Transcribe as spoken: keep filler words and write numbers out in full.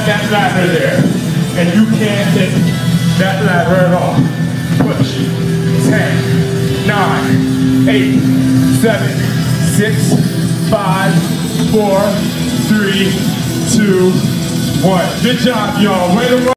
got that ladder there, and you can't hit that ladder at all. Push. ten, nine, eight, seven, six, five, four, three, two, one. Good job, y'all. Way to